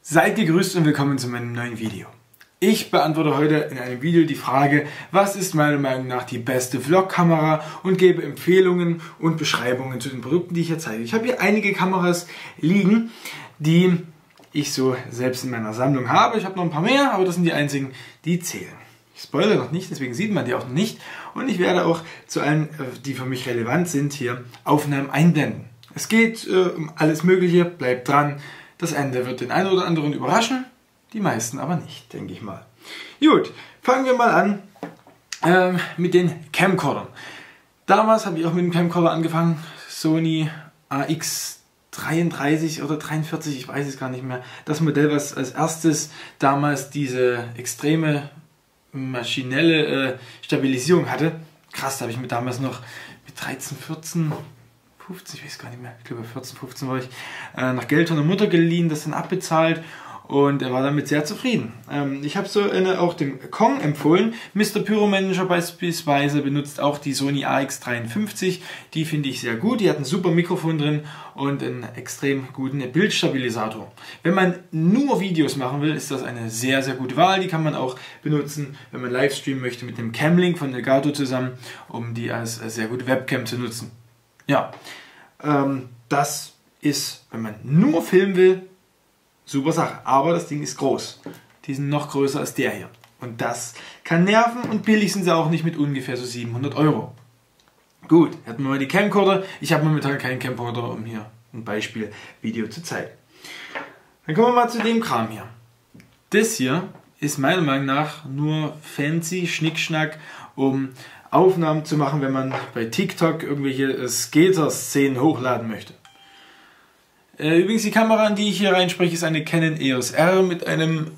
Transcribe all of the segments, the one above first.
Seid gegrüßt und willkommen zu meinem neuen Video. Ich beantworte heute in einem Video die Frage, was ist meiner Meinung nach die beste Vlog-Kamera und gebe Empfehlungen und Beschreibungen zu den Produkten, die ich hier zeige. Ich habe hier einige Kameras liegen, die ich so selbst in meiner Sammlung habe. Ich habe noch ein paar mehr, aber das sind die einzigen, die zählen. Ich spoilere noch nicht, deswegen sieht man die auch noch nicht. Und ich werde auch zu allen, die für mich relevant sind, hier Aufnahmen einblenden. Es geht um alles Mögliche, bleibt dran. Das Ende wird den einen oder anderen überraschen, die meisten aber nicht, denke ich mal. Gut, fangen wir mal an mit den Camcordern. Damals habe ich auch mit dem Camcorder angefangen, Sony AX33 oder 43, ich weiß es gar nicht mehr. Das Modell, was als erstes damals diese extreme maschinelle Stabilisierung hatte. Krass, da habe ich mir damals noch mit 13, 14... 15, ich weiß gar nicht mehr, ich glaube 14, 15 war ich, nach Geld von der Mutter geliehen, das dann abbezahlt und er war damit sehr zufrieden. Ich habe so eine auch dem Kong empfohlen. Mr. Pyro Manager beispielsweise benutzt auch die Sony AX53, die finde ich sehr gut, die hat ein super Mikrofon drin und einen extrem guten Bildstabilisator. Wenn man nur Videos machen will, ist das eine sehr, sehr gute Wahl. Die kann man auch benutzen, wenn man Livestreamen möchte mit dem Camlink von Elgato zusammen, um die als sehr gute Webcam zu nutzen. Ja, das ist, wenn man nur filmen will, super Sache. Aber das Ding ist groß. Die sind noch größer als der hier. Und das kann nerven und billig sind sie auch nicht mit ungefähr so 700 Euro. Gut, hätten wir mal die Camcorder. Ich habe momentan keinen Camcorder, um hier ein Beispielvideo zu zeigen. Dann kommen wir mal zu dem Kram hier. Das hier ist meiner Meinung nach nur fancy Schnickschnack, um Aufnahmen zu machen, wenn man bei TikTok irgendwelche Skater-Szenen hochladen möchte. Übrigens die Kamera, an die ich hier reinspreche, ist eine Canon EOS R mit einem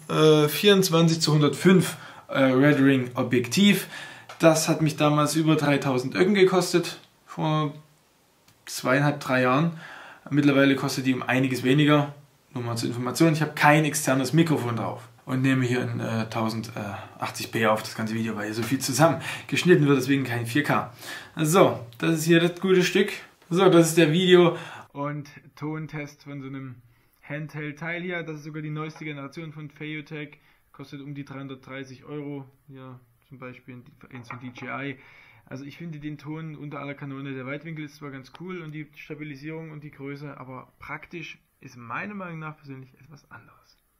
24-105 Red Ring Objektiv. Das hat mich damals über 3000 Öcken gekostet, vor 2,5, 3 Jahren. Mittlerweile kostet die um einiges weniger. Nur mal zur Information, ich habe kein externes Mikrofon drauf. Und nehme hier in 1080p auf das ganze Video, weil hier so viel zusammen geschnitten wird, deswegen kein 4K. So, das ist hier das gute Stück. So, das ist der Video- und Tontest von so einem Handheld-Teil hier. Das ist sogar die neueste Generation von Feiyutech. Kostet um die 330 Euro. Hier zum Beispiel ein DJI. Also ich finde den Ton unter aller Kanone. Der Weitwinkel ist zwar ganz cool und die Stabilisierung und die Größe, aber praktisch ist meiner Meinung nach persönlich etwas anderes.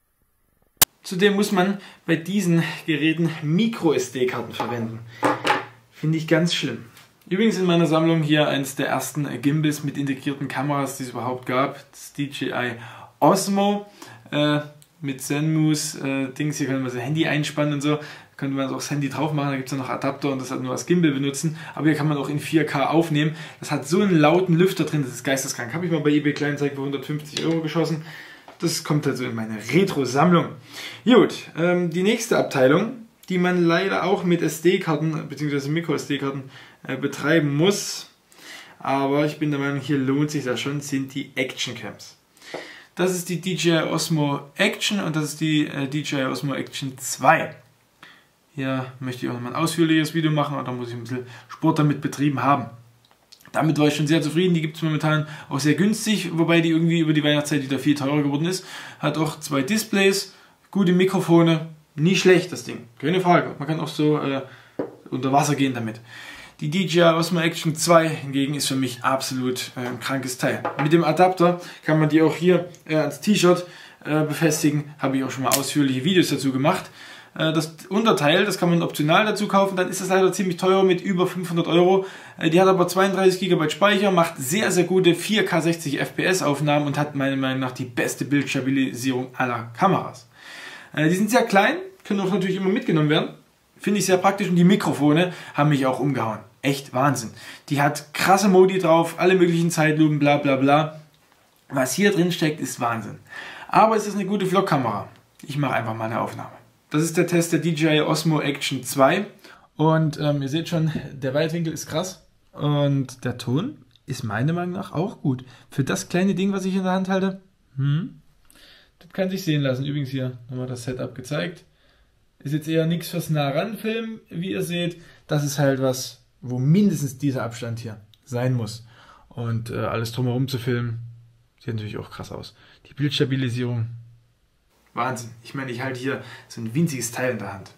Zudem muss man bei diesen Geräten Micro-SD-Karten verwenden. Finde ich ganz schlimm. Übrigens in meiner Sammlung hier eines der ersten Gimbals mit integrierten Kameras, die es überhaupt gab. Das DJI Osmo mit Zenmuse Dings. Hier kann man sein Handy einspannen und so. Da könnte man auch das Handy drauf machen. Da gibt es ja noch Adapter und das hat nur als Gimbal benutzen. Aber hier kann man auch in 4K aufnehmen. Das hat so einen lauten Lüfter drin, das ist geisteskrank. Habe ich mal bei eBay Kleinanzeigen für 150 Euro geschossen. Das kommt also in meine Retro-Sammlung. Gut, die nächste Abteilung, die man leider auch mit SD-Karten bzw. Micro-SD-Karten betreiben muss, aber ich bin der Meinung, hier lohnt sich das schon, sind die Action-Cams. Das ist die DJI Osmo Action und das ist die DJI Osmo Action 2. Hier möchte ich auch noch mal ein ausführliches Video machen, aber da muss ich ein bisschen Sport damit betrieben haben. Damit war ich schon sehr zufrieden, die gibt es momentan auch sehr günstig, wobei die irgendwie über die Weihnachtszeit wieder viel teurer geworden ist. Hat auch 2 Displays, gute Mikrofone, nie schlecht das Ding, keine Frage. Man kann auch so unter Wasser gehen damit. Die DJI Osmo Action 2 hingegen ist für mich absolut ein krankes Teil. Mit dem Adapter kann man die auch hier ans T-Shirt befestigen, habe ich auch schon mal ausführliche Videos dazu gemacht. Das Unterteil, das kann man optional dazu kaufen, dann ist das leider ziemlich teuer mit über 500 Euro. Die hat aber 32 GB Speicher, macht sehr, sehr gute 4K 60 FPS Aufnahmen und hat meiner Meinung nach die beste Bildstabilisierung aller Kameras. Die sind sehr klein, können auch natürlich immer mitgenommen werden. Finde ich sehr praktisch und die Mikrofone haben mich auch umgehauen. Echt Wahnsinn. Die hat krasse Modi drauf, alle möglichen Zeitlupen, bla bla bla. Was hier drin steckt, ist Wahnsinn. Aber es ist eine gute Vlog-Kamera. Ich mache einfach mal eine Aufnahme. Das ist der Test der DJI Osmo Action 2 und ihr seht schon, der Weitwinkel ist krass und der Ton ist meiner Meinung nach auch gut. Für das kleine Ding, was ich in der Hand halte, das kann sich sehen lassen. Übrigens hier nochmal das Setup gezeigt. Ist jetzt eher nichts fürs Nah-Ran-Filmen, wie ihr seht. Das ist halt was, wo mindestens dieser Abstand hier sein muss. Und alles drumherum zu filmen, sieht natürlich auch krass aus. Die Bildstabilisierung Wahnsinn. Ich meine, ich halte hier so ein winziges Teil in der Hand.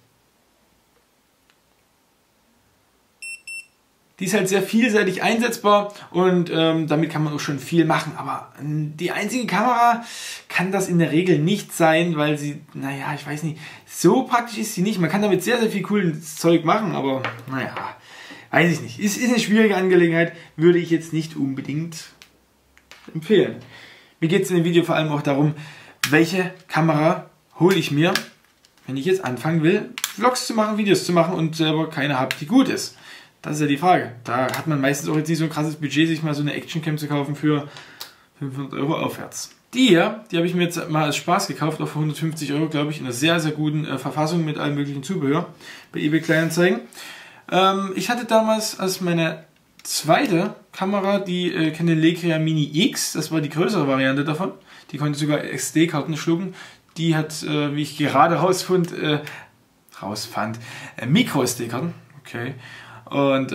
Die ist halt sehr vielseitig einsetzbar und damit kann man auch schon viel machen. Aber die einzige Kamera kann das in der Regel nicht sein, weil sie, naja, ich weiß nicht, so praktisch ist sie nicht. Man kann damit sehr, sehr viel cooles Zeug machen, aber naja, weiß ich nicht. Ist eine schwierige Angelegenheit, würde ich jetzt nicht unbedingt empfehlen. Mir geht es in dem Video vor allem auch darum, welche Kamera hole ich mir, wenn ich jetzt anfangen will, Vlogs zu machen, Videos zu machen und selber keine habe, die gut ist. Das ist ja die Frage. Da hat man meistens auch jetzt nicht so ein krasses Budget, sich mal so eine Actioncam zu kaufen für 500 Euro aufwärts. Die hier, die habe ich mir jetzt mal als Spaß gekauft, auf 150 Euro, glaube ich, in einer sehr, sehr guten Verfassung mit allem möglichen Zubehör bei eBay Kleinanzeigen. Ich hatte damals als meine zweite Kamera die Canon Legria Mini X, das war die größere Variante davon. Die konnte sogar SD-Karten schlucken. Die hat, wie ich gerade rausfand, Micro-SD-Karten. Okay. Und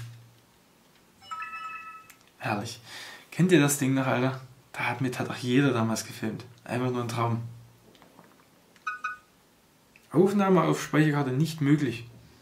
herrlich. Kennt ihr das Ding noch, Alter? Damit hat auch jeder damals gefilmt. Einfach nur ein Traum. Aufnahme auf Speicherkarte nicht möglich.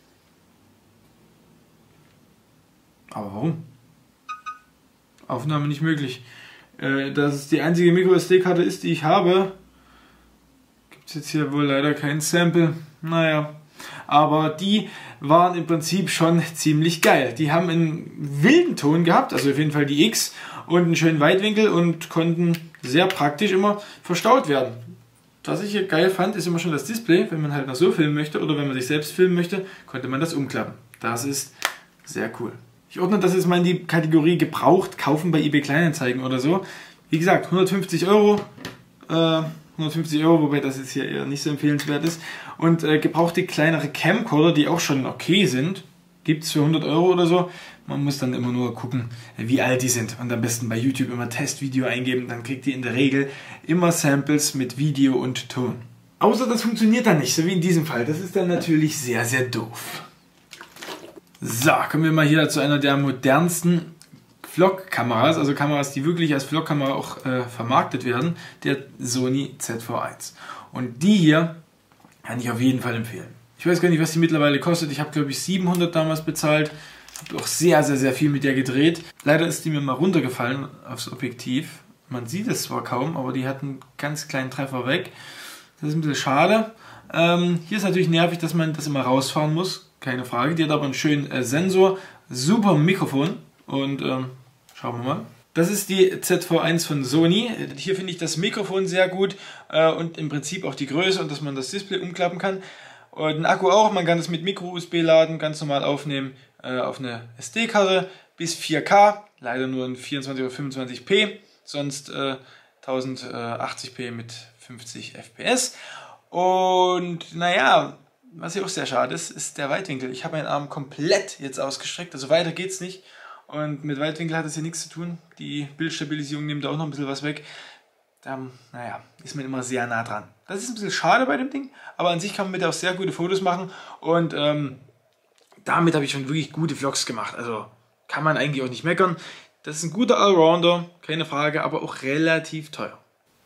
Aber warum? Aufnahme nicht möglich. Dass es die einzige Micro-SD-Karte ist, die ich habe, gibt es jetzt hier wohl leider kein Sample. Naja. Aber die waren im Prinzip schon ziemlich geil. Die haben einen wilden Ton gehabt, also auf jeden Fall die X, und einen schönen Weitwinkel und konnten sehr praktisch immer verstaut werden. Was ich hier geil fand, ist immer schon das Display. Wenn man halt noch so filmen möchte oder wenn man sich selbst filmen möchte, konnte man das umklappen. Das ist sehr cool. Ich ordne das jetzt mal in die Kategorie gebraucht kaufen bei eBay Kleinanzeigen oder so. Wie gesagt, 150 Euro. 150 Euro, wobei das jetzt hier eher nicht so empfehlenswert ist. Und gebrauchte kleinere Camcorder, die auch schon okay sind, gibt es für 100 Euro oder so. Man muss dann immer nur gucken, wie alt die sind. Und am besten bei YouTube immer Testvideo eingeben, dann kriegt ihr in der Regel immer Samples mit Video und Ton. Außer das funktioniert dann nicht, so wie in diesem Fall. Das ist dann natürlich sehr, sehr doof. So, kommen wir mal hier zu einer der modernsten Vlog-Kameras, also Kameras, die wirklich als Vlog-Kamera auch vermarktet werden, der Sony ZV-1. Und die hier kann ich auf jeden Fall empfehlen. Ich weiß gar nicht, was die mittlerweile kostet. Ich habe, glaube ich, 700 damals bezahlt. Habe auch sehr, sehr, sehr viel mit der gedreht. Leider ist die mir mal runtergefallen aufs Objektiv. Man sieht es zwar kaum, aber die hat einen ganz kleinen Treffer weg. Das ist ein bisschen schade. Hier ist natürlich nervig, dass man das immer rausfahren muss. Keine Frage. Die hat aber einen schönen Sensor. Super Mikrofon. Und schauen wir mal. Das ist die ZV-1 von Sony. Hier finde ich das Mikrofon sehr gut und im Prinzip auch die Größe und dass man das Display umklappen kann. Und den Akku auch, man kann das mit Micro-USB laden, ganz normal aufnehmen auf eine SD-Karte bis 4K, leider nur in 24 oder 25p, sonst 1080p mit 50 FPS. Und naja, was hier auch sehr schade ist, ist der Weitwinkel. Ich habe meinen Arm komplett jetzt ausgestreckt, also weiter geht's nicht. Und mit Weitwinkel hat das hier nichts zu tun. Die Bildstabilisierung nimmt da auch noch ein bisschen was weg. Da, naja, ist man immer sehr nah dran. Das ist ein bisschen schade bei dem Ding, aber an sich kann man mit auch sehr gute Fotos machen. Und damit habe ich schon wirklich gute Vlogs gemacht. Also kann man eigentlich auch nicht meckern. Das ist ein guter Allrounder, keine Frage, aber auch relativ teuer.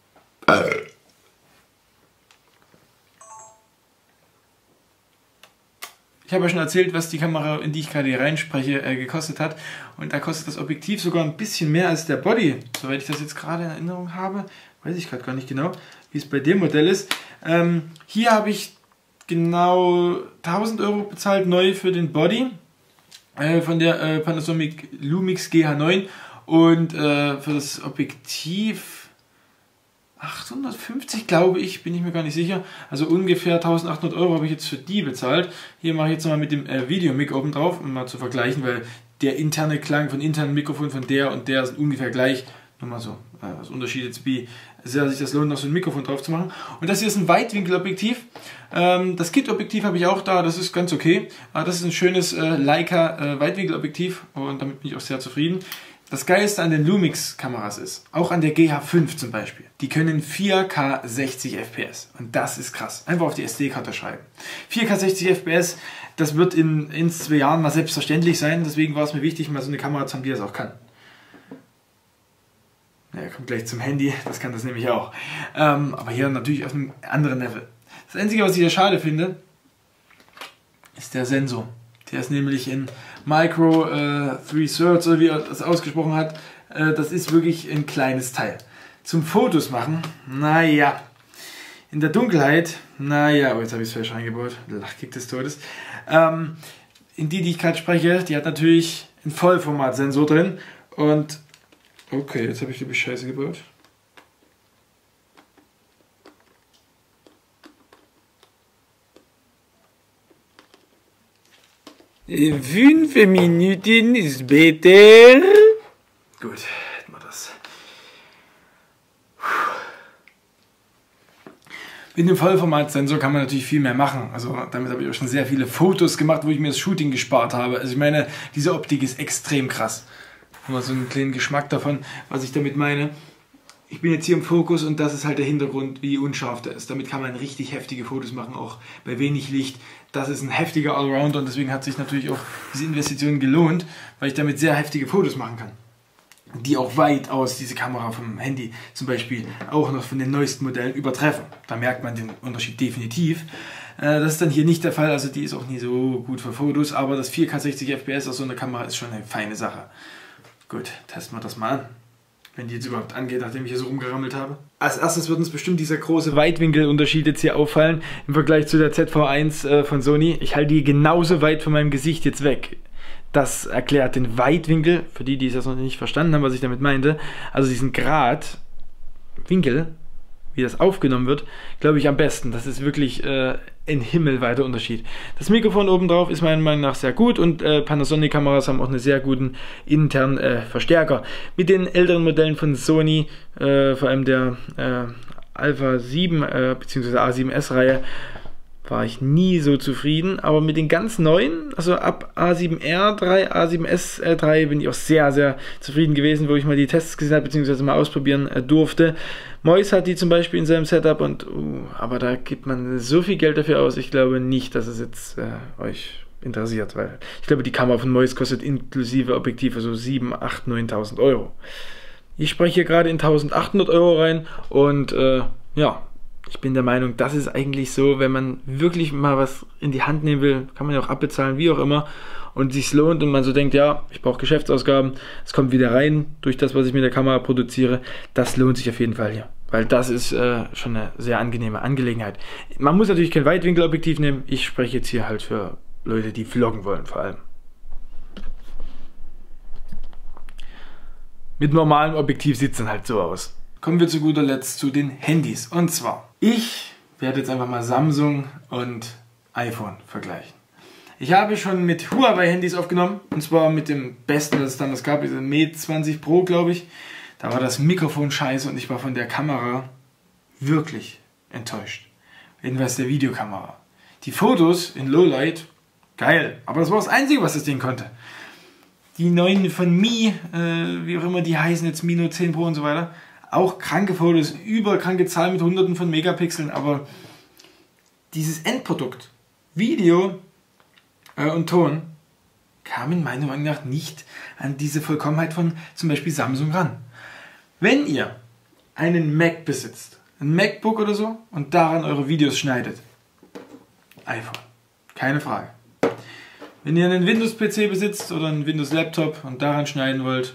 Ich habe ja schon erzählt, was die Kamera, in die ich gerade hier reinspreche, gekostet hat. Und da kostet das Objektiv sogar ein bisschen mehr als der Body. Soweit ich das jetzt gerade in Erinnerung habe, weiß ich gerade gar nicht genau, wie es bei dem Modell ist. Hier habe ich genau 1000 Euro bezahlt neu für den Body von der Panasonic Lumix GH9 und für das Objektiv 850, glaube ich, bin ich mir gar nicht sicher. Also ungefähr 1800 Euro habe ich jetzt für die bezahlt. Hier mache ich jetzt mal mit dem Video-Mic oben drauf, um mal zu vergleichen, weil der interne Klang von internen Mikrofon von der und der sind ungefähr gleich. Nur mal so, das Unterschied jetzt, wie sehr sich das lohnt, noch so ein Mikrofon drauf zu machen. Und das hier ist ein Weitwinkelobjektiv. Das Kit-Objektiv habe ich auch da, das ist ganz okay. Das ist ein schönes Leica Weitwinkelobjektiv und damit bin ich auch sehr zufrieden. Das Geilste an den Lumix-Kameras ist, auch an der GH5 zum Beispiel, die können 4K 60 FPS und das ist krass. Einfach auf die SD-Karte schreiben. 4K 60 FPS, das wird in 1-2 Jahren mal selbstverständlich sein, deswegen war es mir wichtig, mal so eine Kamera zu haben, die das auch kann. Ja, er kommt gleich zum Handy, das kann das nämlich auch. Aber hier natürlich auf einem anderen Level. Das Einzige, was ich hier schade finde, ist der Sensor. Der ist nämlich in Micro 3 Thirds, oder wie er das ausgesprochen hat. Das ist wirklich ein kleines Teil. Zum Fotos machen, naja. In der Dunkelheit, naja, oh, jetzt habe ich es falsch reingebaut. Lachkick des Todes. In die ich gerade spreche, die hat natürlich einen Vollformat-Sensor drin. Und, okay, jetzt habe ich die Scheiße gebaut. In 5 Minuten ist besser. Gut, hätten wir das. Mit dem Vollformat-Sensor kann man natürlich viel mehr machen. Also damit habe ich auch schon sehr viele Fotos gemacht, wo ich mir das Shooting gespart habe. Also ich meine, diese Optik ist extrem krass. Mal so einen kleinen Geschmack davon, was ich damit meine. Ich bin jetzt hier im Fokus und das ist halt der Hintergrund, wie unscharf der ist. Damit kann man richtig heftige Fotos machen, auch bei wenig Licht. Das ist ein heftiger Allrounder und deswegen hat sich natürlich auch diese Investition gelohnt, weil ich damit sehr heftige Fotos machen kann. Die auch weitaus diese Kamera vom Handy zum Beispiel auch noch von den neuesten Modellen übertreffen. Da merkt man den Unterschied definitiv. Das ist dann hier nicht der Fall, also die ist auch nie so gut für Fotos, aber das 4K 60 FPS aus so einer Kamera ist schon eine feine Sache. Gut, testen wir das mal an, wenn die jetzt überhaupt angeht, nachdem ich hier so rumgerammelt habe. Als erstes wird uns bestimmt dieser große Weitwinkelunterschied jetzt hier auffallen im Vergleich zu der ZV-1 von Sony. Ich halte die genauso weit von meinem Gesicht jetzt weg. Das erklärt den Weitwinkel, für die, die es jetzt noch nicht verstanden haben, was ich damit meinte. Also diesen Gradwinkel, wie das aufgenommen wird, glaube ich am besten. Das ist wirklich ein himmelweiter Unterschied. Das Mikrofon oben drauf ist meiner Meinung nach sehr gut und Panasonic-Kameras haben auch einen sehr guten internen Verstärker. Mit den älteren Modellen von Sony, vor allem der Alpha 7 bzw. A7S-Reihe, war ich nie so zufrieden, aber mit den ganz neuen, also ab A7R3, A7S3 bin ich auch sehr, sehr zufrieden gewesen, wo ich mal die Tests gesehen habe, beziehungsweise mal ausprobieren durfte. Mois hat die zum Beispiel in seinem Setup und, aber da gibt man so viel Geld dafür aus, ich glaube nicht, dass es jetzt euch interessiert, weil ich glaube, die Kamera von Mois kostet inklusive Objektive so 7.000, 8.000, 9.000 Euro. Ich spreche hier gerade in 1.800 Euro rein und ja, ich bin der Meinung, das ist eigentlich so, wenn man wirklich mal was in die Hand nehmen will, kann man ja auch abbezahlen, wie auch immer, und sich lohnt und man so denkt, ja, ich brauche Geschäftsausgaben, es kommt wieder rein durch das, was ich mit der Kamera produziere, das lohnt sich auf jeden Fall hier, weil das ist schon eine sehr angenehme Angelegenheit. Man muss natürlich kein Weitwinkelobjektiv nehmen, ich spreche jetzt hier halt für Leute, die vloggen wollen vor allem. Mit normalem Objektiv sieht es dann halt so aus. Kommen wir zu guter Letzt zu den Handys. Und zwar, ich werde jetzt einfach mal Samsung und iPhone vergleichen. Ich habe schon mit Huawei-Handys aufgenommen. Und zwar mit dem besten, das es damals gab, dieser Mate 20 Pro, glaube ich. Da war das Mikrofon scheiße und ich war von der Kamera wirklich enttäuscht. Jedenfalls der Videokamera. Die Fotos in Lowlight, geil. Aber das war das Einzige, was das Ding konnte. Die neuen von Mi, wie auch immer die heißen, jetzt Mi Note 10 Pro und so weiter, auch kranke Fotos, überkranke Zahlen mit hunderten von Megapixeln, aber dieses Endprodukt, Video und Ton, kam in meiner Meinung nach nicht an diese Vollkommenheit von zum Beispiel Samsung ran. Wenn ihr einen Mac besitzt, ein MacBook oder so, und daran eure Videos schneidet, iPhone, keine Frage. Wenn ihr einen Windows-PC besitzt oder einen Windows-Laptop und daran schneiden wollt,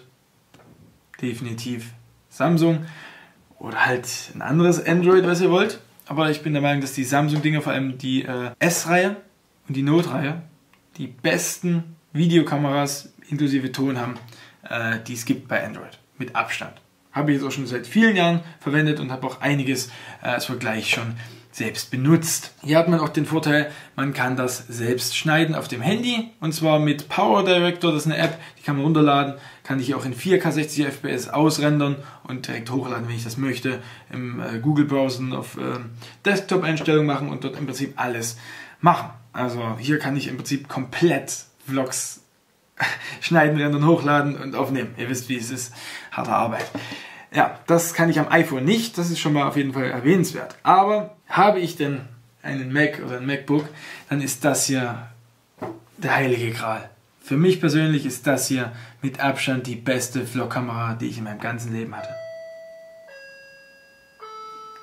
definitiv Samsung oder halt ein anderes Android, was ihr wollt. Aber ich bin der Meinung, dass die Samsung-Dinger, vor allem die S-Reihe und die Note-Reihe, die besten Videokameras inklusive Ton haben, die es gibt bei Android. Mit Abstand. Habe ich jetzt auch schon seit vielen Jahren verwendet und habe auch einiges als Vergleich schon selbst benutzt. Hier hat man auch den Vorteil, man kann das selbst schneiden auf dem Handy und zwar mit Power Director, das ist eine App, die kann man runterladen, kann ich auch in 4K 60 FPS ausrendern und direkt hochladen, wenn ich das möchte, im Google Browser auf Desktop-Einstellungen machen und dort im Prinzip alles machen. Also hier kann ich im Prinzip komplett Vlogs schneiden, rendern, hochladen und aufnehmen. Ihr wisst, wie es ist, harte Arbeit. Ja, das kann ich am iPhone nicht, das ist schon mal auf jeden Fall erwähnenswert. Aber habe ich denn einen Mac oder ein MacBook, dann ist das hier der heilige Gral. Für mich persönlich ist das hier mit Abstand die beste Vlog-Kamera, die ich in meinem ganzen Leben hatte.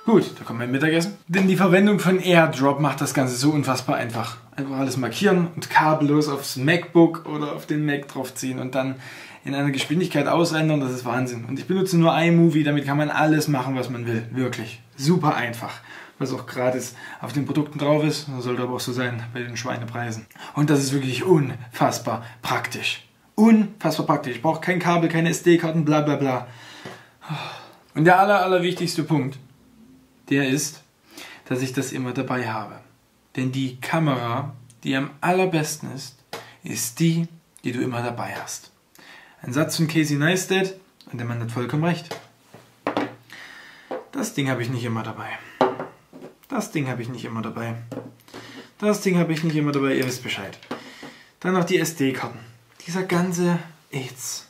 Gut, da kommt mein Mittagessen. Denn die Verwendung von AirDrop macht das Ganze so unfassbar einfach. Einfach alles markieren und kabellos aufs MacBook oder auf den Mac draufziehen und dann in einer Geschwindigkeit ausrendern, das ist Wahnsinn. Und ich benutze nur iMovie, damit kann man alles machen, was man will. Wirklich. Super einfach. Was auch gratis auf den Produkten drauf ist. Das sollte aber auch so sein bei den Schweinepreisen. Und das ist wirklich unfassbar praktisch. Unfassbar praktisch. Ich brauche kein Kabel, keine SD-Karten, bla bla bla. Und der allerwichtigste Punkt, der ist, dass ich das immer dabei habe. Denn die Kamera, die am allerbesten ist die, die du immer dabei hast. Ein Satz von Casey Neistat, und der Mann hat vollkommen recht. Das Ding habe ich nicht immer dabei. Das Ding habe ich nicht immer dabei. Das Ding habe ich nicht immer dabei, ihr wisst Bescheid. Dann noch die SD-Karten. Dieser ganze Aids.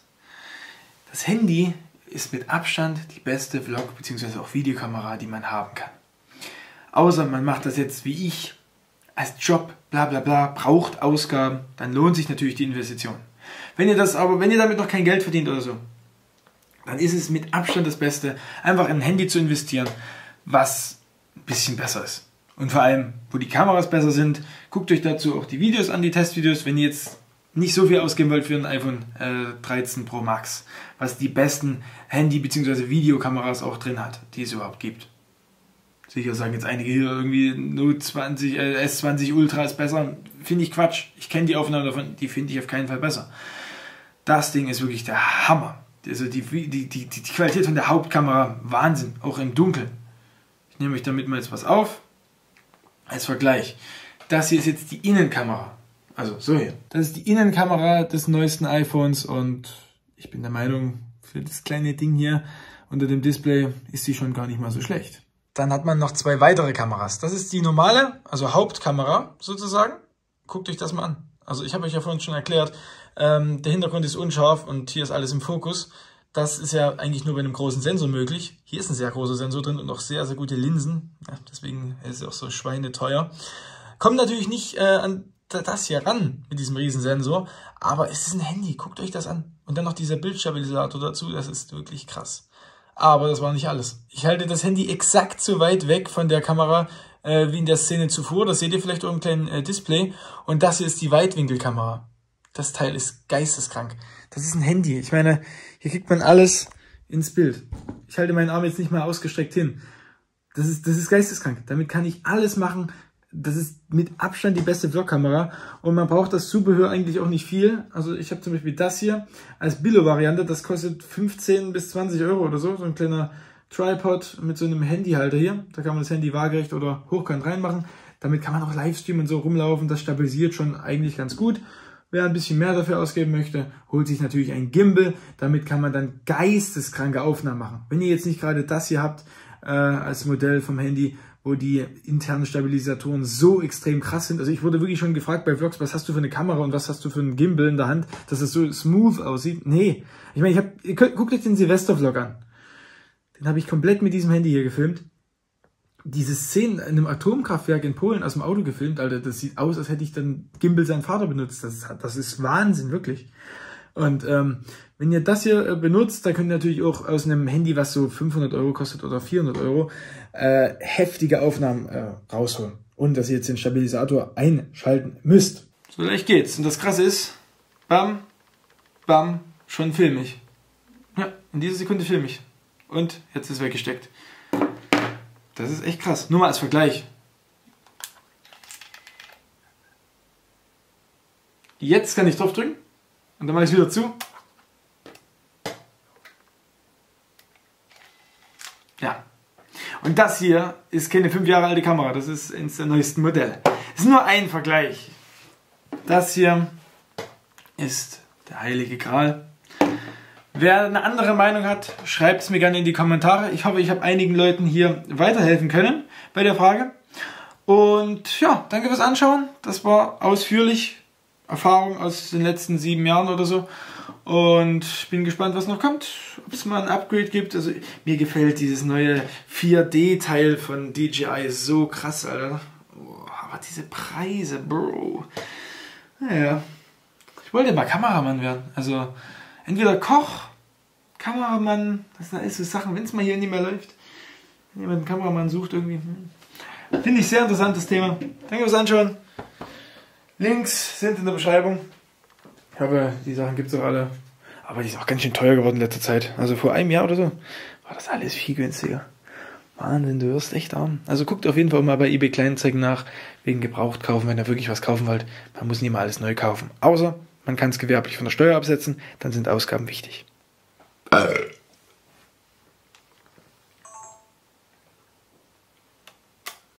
Das Handy ist mit Abstand die beste Vlog- bzw. auch Videokamera, die man haben kann. Außer man macht das jetzt wie ich, als Job, bla bla bla, braucht Ausgaben, dann lohnt sich natürlich die Investition. Wenn ihr damit noch kein Geld verdient oder so, dann ist es mit Abstand das Beste, einfach in ein Handy zu investieren, was ein bisschen besser ist. Und vor allem, wo die Kameras besser sind, guckt euch dazu auch die Videos an, die Testvideos, wenn ihr jetzt nicht so viel ausgeben wollt für ein iPhone 13 Pro Max, was die besten Handy- bzw. Videokameras auch drin hat, die es überhaupt gibt. Sicher sagen jetzt einige hier irgendwie Note 20, S20 Ultra ist besser. Finde ich Quatsch. Ich kenne die Aufnahmen davon, die finde ich auf keinen Fall besser. Das Ding ist wirklich der Hammer. Also die Qualität von der Hauptkamera, Wahnsinn, auch im Dunkeln. Ich nehme euch damit mal jetzt was auf. Als Vergleich. Das hier ist jetzt die Innenkamera. Also so hier. Das ist die Innenkamera des neuesten iPhones und ich bin der Meinung, für das kleine Ding hier unter dem Display ist sie schon gar nicht mal so schlecht. Dann hat man noch zwei weitere Kameras. Das ist die normale, also Hauptkamera sozusagen. Guckt euch das mal an. Also ich habe euch ja vorhin schon erklärt, der Hintergrund ist unscharf und hier ist alles im Fokus. Das ist ja eigentlich nur bei einem großen Sensor möglich. Hier ist ein sehr großer Sensor drin und auch sehr, sehr gute Linsen. Ja, deswegen ist es auch so schweineteuer. Kommt natürlich nicht an das hier ran mit diesem riesen Sensor, aber es ist ein Handy. Guckt euch das an. Und dann noch dieser Bildstabilisator dazu, das ist wirklich krass. Aber das war nicht alles. Ich halte das Handy exakt so weit weg von der Kamera wie in der Szene zuvor. Das seht ihr vielleicht auf dem kleinen Display. Und das hier ist die Weitwinkelkamera. Das Teil ist geisteskrank. Das ist ein Handy. Ich meine, hier kriegt man alles ins Bild. Ich halte meinen Arm jetzt nicht mehr ausgestreckt hin. Das ist geisteskrank. Damit kann ich alles machen. Das ist mit Abstand die beste Vlog-Kamera und man braucht das Zubehör eigentlich auch nicht viel. Also ich habe zum Beispiel das hier als Billo-Variante, das kostet 15 bis 20 Euro oder so. So ein kleiner Tripod mit so einem Handyhalter hier. Da kann man das Handy waagerecht oder hochkant reinmachen. Damit kann man auch Livestream und so rumlaufen. Das stabilisiert schon eigentlich ganz gut. Wer ein bisschen mehr dafür ausgeben möchte, holt sich natürlich ein Gimbal. Damit kann man dann geisteskranke Aufnahmen machen. Wenn ihr jetzt nicht gerade das hier habt als Modell vom Handy, wo die internen Stabilisatoren so extrem krass sind. Also ich wurde wirklich schon gefragt bei Vlogs, was hast du für eine Kamera und was hast du für einen Gimbal in der Hand, dass es so smooth aussieht. Nee, ich meine, guckt euch den Silvester-Vlog an. Den habe ich komplett mit diesem Handy hier gefilmt. Diese Szenen in einem Atomkraftwerk in Polen aus dem Auto gefilmt, Alter, das sieht aus, als hätte ich dann Gimbal seinen Vater benutzt. Das ist Wahnsinn, wirklich. Und wenn ihr das hier benutzt, dann könnt ihr natürlich auch aus einem Handy, was so 500 Euro kostet oder 400 Euro, heftige Aufnahmen rausholen. Und dass ihr jetzt den Stabilisator einschalten müsst. So leicht geht's. Und das Krasse ist, bam, bam, schon film ich. Ja, in dieser Sekunde film ich. Und jetzt ist weggesteckt. Das ist echt krass. Nur mal als Vergleich. Jetzt kann ich draufdrücken. Und dann mache ich es wieder zu. Ja. Und das hier ist keine 5 Jahre alte Kamera. Das ist eines der neuesten Modelle. Das ist nur ein Vergleich. Das hier ist der heilige Gral. Wer eine andere Meinung hat, schreibt es mir gerne in die Kommentare. Ich hoffe, ich habe einigen Leuten hier weiterhelfen können bei der Frage. Und ja, danke fürs Anschauen. Das war ausführlich. Erfahrung aus den letzten 7 Jahren oder so. Und ich bin gespannt, was noch kommt. Ob es mal ein Upgrade gibt. Also mir gefällt dieses neue 4D-Teil von DJI so krass, Alter. Oh, aber diese Preise, Bro. Naja. Ich wollte mal Kameramann werden. Also entweder Koch, Kameramann, das sind alles so Sachen, wenn es mal hier nicht mehr läuft. wenn jemand einen Kameramann sucht irgendwie. Finde ich sehr interessantes Thema. Danke fürs Anschauen. Links sind in der Beschreibung. Ich hoffe, die Sachen gibt es auch alle. Aber die ist auch ganz schön teuer geworden in letzter Zeit. Also vor einem Jahr oder so war das alles viel günstiger. Wahnsinn, du wirst echt arm. Also guckt auf jeden Fall mal bei eBay Kleinanzeigen nach, wegen Gebraucht kaufen, wenn ihr wirklich was kaufen wollt. Man muss nicht mal alles neu kaufen. Außer man kann es gewerblich von der Steuer absetzen, dann sind Ausgaben wichtig.